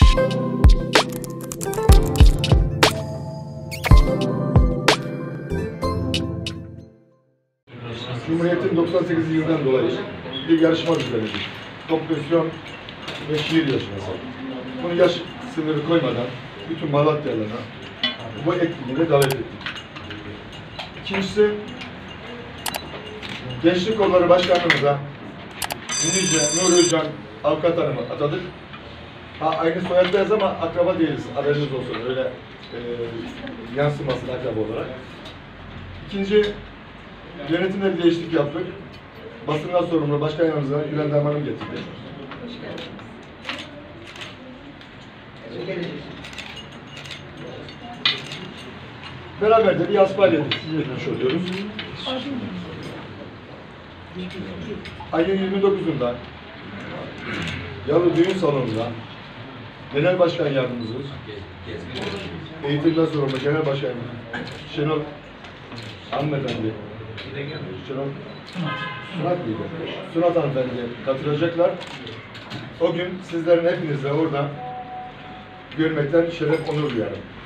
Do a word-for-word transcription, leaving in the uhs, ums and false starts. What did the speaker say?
Cumhuriyet'in doksan sekizinci yılından dolayı bir yarışma düzenledik. Kompozisyon ve şiir yarışması. Bunu yaş sınırı koymadan bütün Malatyalılarına bu etkinliğe davet ettik. İkincisi, Gençlik Kolları Başkanlığımıza Nice Nur Özcan Avukat Hanım'ı atadık. Ha, aynı soyaddayız ama akraba değiliz. Haberiniz olsun. Öyle e, yansımasın akraba olarak. İkinci, yönetimde bir değişiklik yaptık. Basından sorumlu başkan yanımıza Gülen Darman'ım getirdi. Hoş geldiniz. Beraber de bir asfalye düzenlemiş oluyoruz. Ayın yirmi dokuzunda Yalı Düğün Salonu'nda Genel Başkan Yardımcımız, Eğitimden sorumlu Genel Başkan Şenol Hanımefendi, Şenol Sunat mıydı? Sunat Hanımefendi katılacaklar. O gün sizlerin hepinizle orada görmekten şeref, onur duyarım.